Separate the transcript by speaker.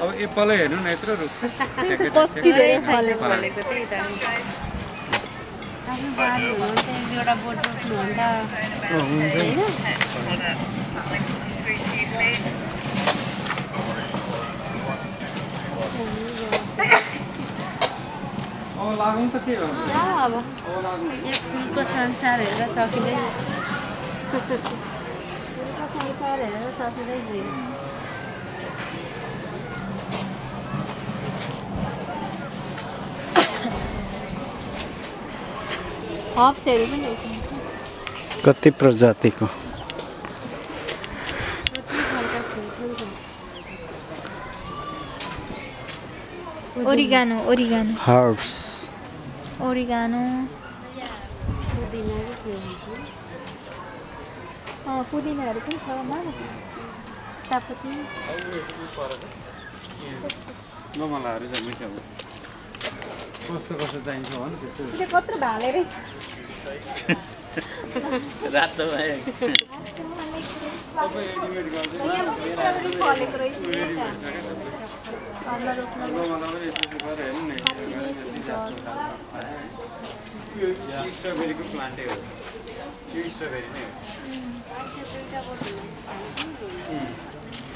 Speaker 1: अब एप्पलै हेर्नु न यत्रो रुख छ
Speaker 2: कति धेरै फलेको
Speaker 3: त्यही त आफ्नो बारी हुनुहुन्छ एक दुईवटा बोट रोप्नुहुन्छ
Speaker 1: अब लागौँ त के गर्नु
Speaker 3: अब यो फुलको संसार हेरेर सकिँदै फुलको संसार हेरेर सकिँदै गयो हप्सहरू पनि
Speaker 2: कति प्रजातिको
Speaker 4: ओरिगानो
Speaker 2: हर्ब्स
Speaker 4: ओरिगानो पुदिनाहरू पनि छ चियापत्ती
Speaker 1: गमलाहरू छ मिठो कस्तो कस्तो चाहिन्छ हो नि
Speaker 4: त्यो कत्रो भाले रहेछ
Speaker 1: रातो
Speaker 4: फलेको रहेछ
Speaker 1: स्ट्रबेरीको प्लान्टै हो यो स्ट्रबेरी नै हो